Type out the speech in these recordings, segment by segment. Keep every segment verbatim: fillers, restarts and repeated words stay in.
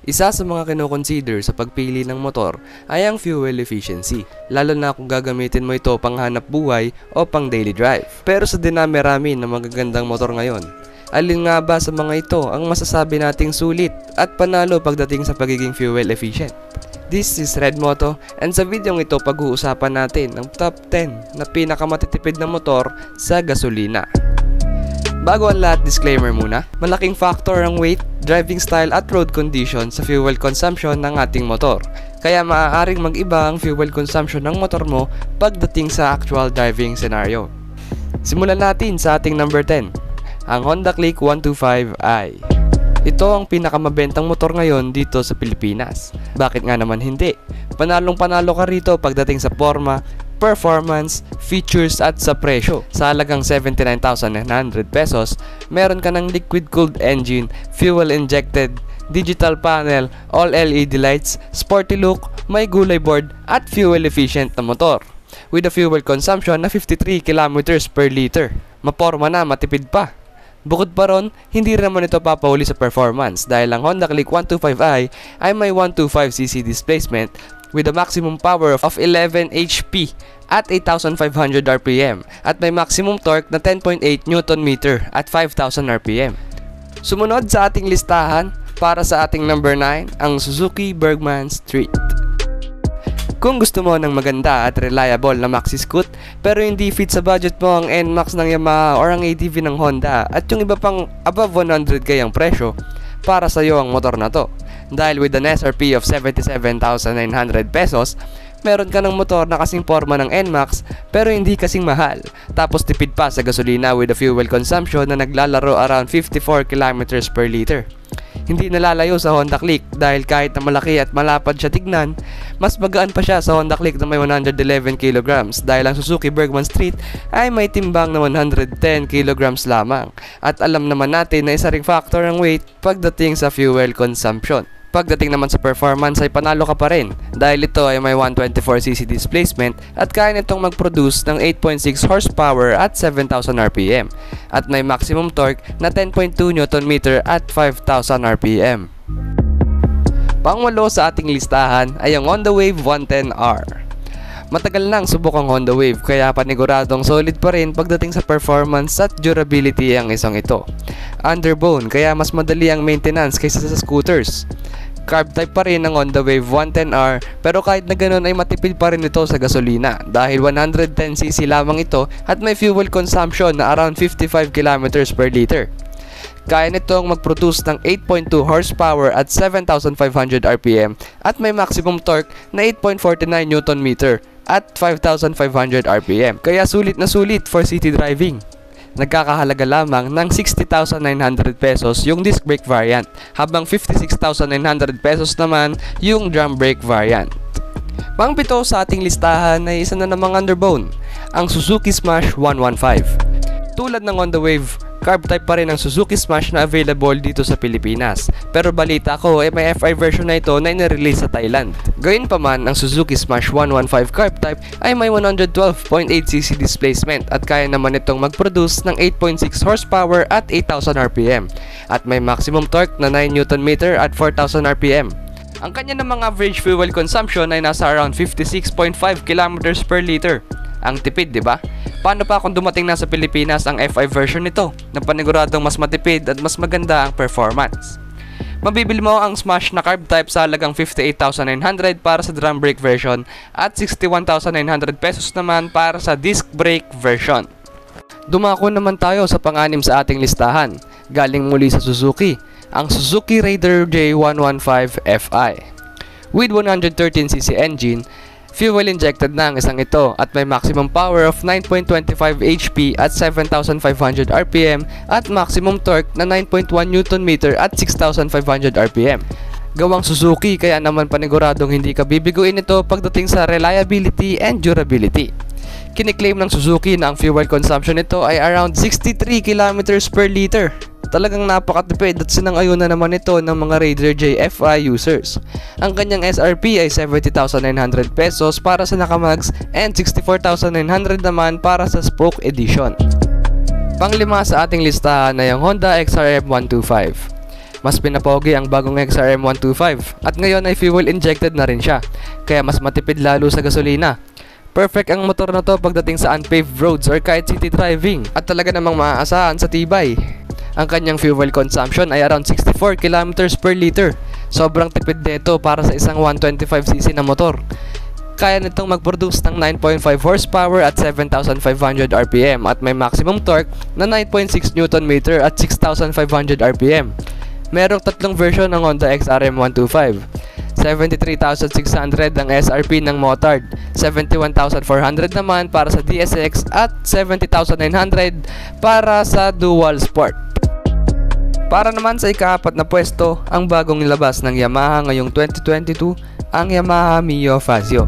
Isa sa mga kinoconsider sa pagpili ng motor ay ang fuel efficiency, lalo na kung gagamitin mo ito pang hanap buhay o pang daily drive. Pero sa dinami-rami ng magagandang motor ngayon, alin nga ba sa mga ito ang masasabi nating sulit at panalo pagdating sa pagiging fuel efficient? This is Red Moto, and sa videong ito pag-uusapan natin ang top ten na pinakamatitipid na motor sa gasolina. Bago ang lahat, disclaimer muna, malaking factor ang weight, driving style at road condition sa fuel consumption ng ating motor. Kaya maaaring mag-iba ang fuel consumption ng motor mo pagdating sa actual driving scenario. Simulan natin sa ating number ten, ang Honda Click one twenty-five i. Ito ang pinakamabentang motor ngayon dito sa Pilipinas. Bakit nga naman hindi? Panalong panalo ka rito pagdating sa forma, performance, features at sa presyo. Sa halagang seventy-nine thousand nine hundred pesos, meron ka ng liquid-cooled engine, fuel-injected, digital panel, all L E D lights, sporty look, may gulay board at fuel-efficient na motor. With a fuel consumption na fifty-three kilometers per liter. Maporma na, matipid pa. Bukod pa ron, hindi rin naman ito papahuli sa performance dahil ang Honda Click one twenty-five i ay may one twenty-five c c displacement with a maximum power of eleven H P at eight thousand five hundred R P M at may maximum torque na ten point eight newton meter at five thousand R P M. Sumunod sa ating listahan para sa ating number nine, ang Suzuki Bergman Street. Kung gusto mo ng maganda at reliable na maxi scoot pero hindi fit sa budget mo ang N MAX ng Yamaha or ang A T V ng Honda at yung iba pang above one hundred K ang presyo, para sa iyo ang motor na to. Dahil with an S R P of seventy-seven thousand nine hundred pesos, meron ka ng motor na kasing forma ng N MAX pero hindi kasing mahal. Tapos tipid pa sa gasolina with a fuel consumption na naglalaro around fifty-four kilometers per liter. Hindi nalalayo sa Honda Click dahil kahit na malaki at malapad siya tignan, mas magaan pa siya sa Honda Click na may one hundred eleven kilograms dahil ang Suzuki Bergman Street ay may timbang na one hundred ten kilograms lamang. At alam naman natin na isa ring factor ang weight pagdating sa fuel consumption. Pagdating naman sa performance ay panalo ka pa rin dahil ito ay may one twenty-four c c displacement at kaya nitong mag-produce ng eight point six horsepower at seven thousand R P M at may maximum torque na ten point two newton meter at five thousand R P M. Pangwalo sa ating listahan ay ang Honda Wave one ten R. Matagal nang subok ang Honda Wave kaya paniguradong solid pa rin pagdating sa performance at durability ang isang ito. Underbone kaya mas madali ang maintenance kaysa sa scooters. Carb type pa rin ang Honda Wave one ten R pero kahit na ganun ay matipid pa rin ito sa gasolina dahil one hundred ten c c lamang ito at may fuel consumption na around fifty-five kilometers per liter. Kaya nitong mag-produce ng eight point two horsepower at seven thousand five hundred R P M at may maximum torque na eight point four nine newton meter at five thousand five hundred R P M. Kaya sulit na sulit for city driving. Nagkakahalaga lamang ng sixty thousand nine hundred pesos yung disc brake variant, habang fifty-six thousand nine hundred pesos naman yung drum brake variant. Pangpito sa ating listahan ay isa na namang underbone, ang Suzuki Smash one fifteen. Tulad ng Honda Wave, carb type pa rin ang Suzuki Smash na available dito sa Pilipinas. Pero balita ko ay may F I version na ito na inirelease sa Thailand. Gayunpaman, ang Suzuki Smash one fifteen carb type ay may one twelve point eight c c displacement at kaya naman itong mag-produce ng eight point six horsepower at eight thousand R P M at may maximum torque na nine newton meter at four thousand R P M. Ang kanya namang average fuel consumption ay nasa around fifty-six point five kilometers per liter. Ang tipid, di ba? Paano pa kung dumating na sa Pilipinas ang F I version nito na paniguradong mas matipid at mas maganda ang performance? Mabibili mo ang Smash na carb type sa halagang fifty-eight thousand nine hundred para sa drum brake version at sixty-one thousand nine hundred pesos naman para sa disc brake version. Dumako naman tayo sa pang-anim sa ating listahan. Galing muli sa Suzuki, ang Suzuki Raider J one fifteen F I. With one hundred thirteen c c engine, fuel injected na ang isang ito at may maximum power of nine point two five H P at seven thousand five hundred R P M at maximum torque na nine point one newton meter at six thousand five hundred R P M. Gawang Suzuki kaya naman paniguradong hindi ka bibiguin ito pagdating sa reliability and durability. Kiniklaim ng Suzuki na ang fuel consumption nito ay around sixty-three kilometers per liter. Talagang napakatipid at sinang-ayon na naman ito ng mga Raider J F I users. Ang kanyang S R P ay seventy thousand nine hundred pesos para sa Nakamags and sixty-four thousand nine hundred naman para sa Spoke Edition. Panglima sa ating listahan ay ang Honda X R M one twenty-five. Mas pinapogi ang bagong X R M one twenty-five at ngayon ay fuel injected na rin siya, kaya mas matipid lalo sa gasolina. Perfect ang motor na to pagdating sa unpaved roads or kahit city driving at talaga namang maaasahan sa tibay. Ang kanyang fuel consumption ay around sixty-four kilometers per liter. Sobrang tipid nito para sa isang one twenty-five c c na motor. Kaya nitong mag-produce ng nine point five horsepower at seven thousand five hundred R P M at may maximum torque na nine point six newton meter at six thousand five hundred R P M. Merong tatlong version ng Honda X R M one twenty-five. seventy-three thousand six hundred ang S R P ng Motard, seventy-one thousand four hundred naman para sa D S X at seventy thousand nine hundred para sa Dual Sport. Para naman sa ikaapat na pwesto, ang bagong nilabas ng Yamaha ngayong twenty twenty-two, ang Yamaha Mio Fazio.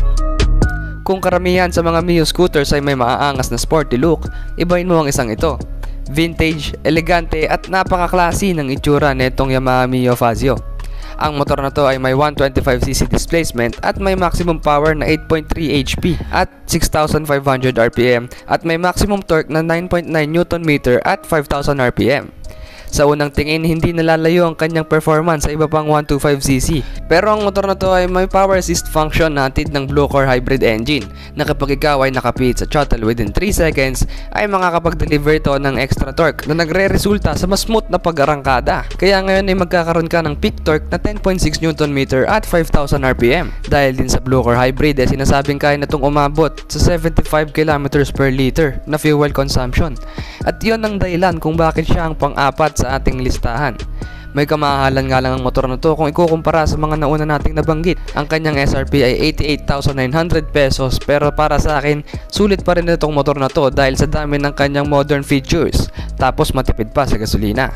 Kung karamihan sa mga Mio scooters ay may maaangas na sporty look, ibahin mo ang isang ito. Vintage, elegante at napaka-classy ng itsura netong Yamaha Mio Fazio. Ang motor na to ay may one twenty-five c c displacement at may maximum power na eight point three H P at six thousand five hundred R P M at may maximum torque na nine point nine newton meter at five thousand R P M. Sa unang tingin, hindi nalalayo ang kanyang performance sa iba pang one twenty-five c c. Pero ang motor na to ay may power assist function na hatid ng Blue-Core hybrid engine na kapag ikaw ay nakapit sa throttle within three seconds ay makakapag-deliver ito ng extra torque na nagre-resulta sa mas smooth na pag-arangkada. Kaya ngayon ay magkakaroon ka ng peak torque na ten point six newton meter at five thousand R P M. Dahil din sa Blue-Core hybrid ay sinasabing kaya na itong umabot sa seventy-five kilometers per liter na fuel consumption. At yun ang dahilan kung bakit siya ang pang-apat sa ating listahan. May kamahalan nga lang ang motor na to kung ikukumpara sa mga nauna nating nabanggit. Ang kanyang S R P ay eighty-eight thousand nine hundred pesos, pero para sa akin, sulit pa rin itong motor na to dahil sa dami ng kanyang modern features, tapos matipid pa sa gasolina.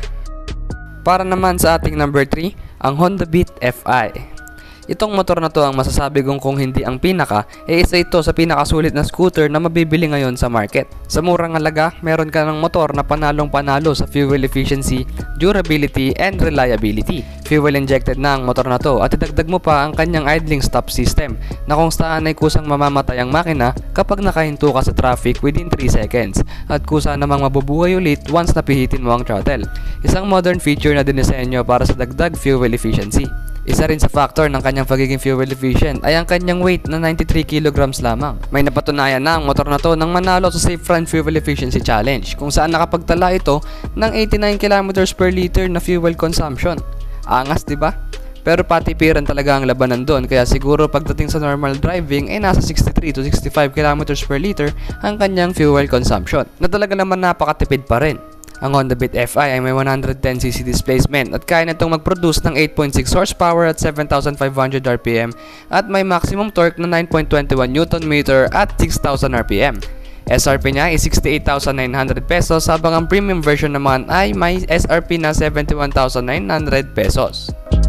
Para naman sa ating number three, ang Honda Beat F I. Itong motor na to ang masasabi kong kung hindi ang pinaka, e isa ito sa pinakasulit na scooter na mabibili ngayon sa market. Sa murang halaga, meron ka ng motor na panalong panalo sa fuel efficiency, durability, and reliability. Fuel injected na ang motor na to at idagdag mo pa ang kanyang idling stop system na kung saan ay kusang mamamatay ang makina kapag nakahinto ka sa traffic within three seconds at kusa namang mabubuhay ulit once napihitin mo ang throttle. Isang modern feature na dinisenyo para sa dagdag fuel efficiency. Isa rin sa factor ng kanyang pagiging fuel efficient ay ang kanyang weight na ninety-three kilograms lamang. May napatunayan na ang motor na to nang manalo sa Safe Run Fuel Efficiency Challenge kung saan nakapagtala ito ng eighty-nine kilometers per liter na fuel consumption. Angas, diba? Pero patipiran talaga ang labanan doon, kaya siguro pagdating sa normal driving ay nasa sixty-three to sixty-five kilometers per liter ang kanyang fuel consumption, na talaga naman napakatipid pa rin. Ang Honda Beat F I ay may one hundred ten c c displacement at kaya nitong mag-produce ng eight point six horsepower at seven thousand five hundred R P M at may maximum torque na nine point two one newton meter at six thousand R P M. S R P niya ay sixty-eight thousand nine hundred pesos, habang ang premium version naman ay may S R P na seventy-one thousand nine hundred pesos.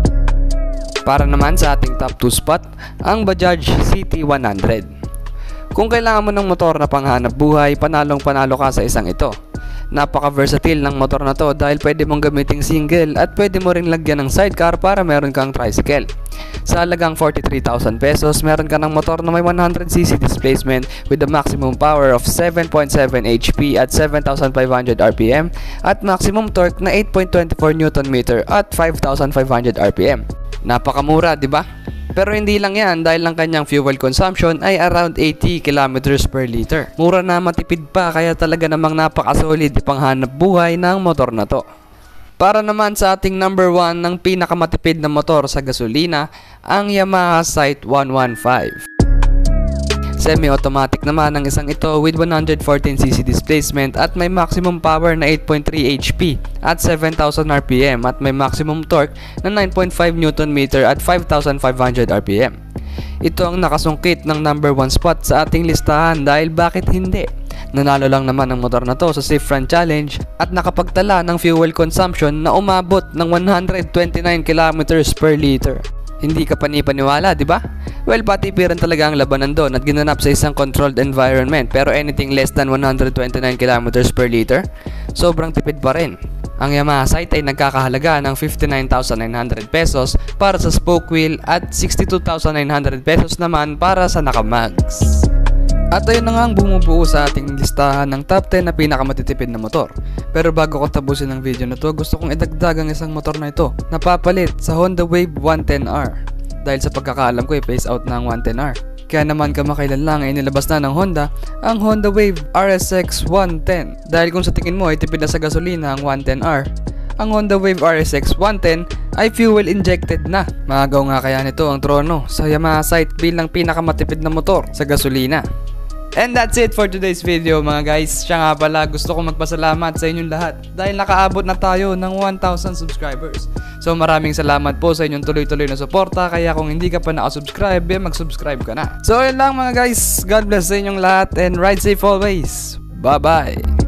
Para naman sa ating top two spot, ang Bajaj C T one hundred. Kung kailangan mo ng motor na panghanap buhay, panalong panalo ka sa isang ito. Napaka-versatile ng motor na to dahil pwede mong gamiting single at pwede mo rin lagyan ng sidecar para meron kang tricycle. Sa halagang forty-three thousand pesos, meron ka ng motor na may one hundred c c displacement with a maximum power of seven point seven H P at seven thousand five hundred R P M at maximum torque na eight point two four newton meter at five thousand five hundred R P M. Napakamura, di ba? Pero hindi lang yan, dahil ang kanyang fuel consumption ay around eighty kilometers per liter. Mura na, matipid pa, kaya talaga namang napakasolid ipanghanap buhay ng motor na to. Para naman sa ating number one ng pinakamatipid na motor sa gasolina, ang Yamaha Sight one fifteen. Semi-automatic naman ang isang ito with one hundred fourteen c c displacement at may maximum power na eight point three H P at seven thousand R P M at may maximum torque na nine point five newton meter at five thousand five hundred R P M. Ito ang nakasungkit ng number one spot sa ating listahan dahil bakit hindi? Nanalo lang naman ang motor na to sa Safe Run Challenge at nakapagtala ng fuel consumption na umabot ng one hundred twenty-nine kilometers per liter. Hindi ka panipaniwala, di ba? Well, patipiran talaga ang labanan doon at ginanap sa isang controlled environment, pero anything less than one hundred twenty-nine kilometers per liter, sobrang tipid pa rin. Ang Yamaha Sight ay nagkakahalaga ng fifty-nine thousand nine hundred pesos para sa spoke wheel at sixty-two thousand nine hundred pesos naman para sa nakamags. At ayun na nga ang bumubuo sa ating listahan ng top ten na pinakamatitipid na motor. Pero bago ko tapusin ang video na to, gusto kong idagdag ang isang motor na ito. Napapalit sa Honda Wave one ten R. Dahil sa pagkakaalam ko, i-phase out na ang one ten R. Kaya naman kamakailan lang ay inilabas na ng Honda ang Honda Wave R S X one ten. Dahil kung sa tingin mo ay tipid na sa gasolina ang one ten R, ang Honda Wave R S X one ten ay fuel injected na. Maagaw nga kaya nito ang trono sa Yamaha site bilang pinakamatipid na motor sa gasolina. And that's it for today's video mga guys. Siya nga pala, gusto ko magpasalamat sa inyong lahat dahil nakaabot na tayo ng one thousand subscribers. So maraming salamat po sa inyong tuloy-tuloy na suporta. Kaya kung hindi ka pa nakasubscribe, eh, mag-subscribe ka na. So yun lang mga guys, God bless sa inyong lahat and ride safe always. Bye bye.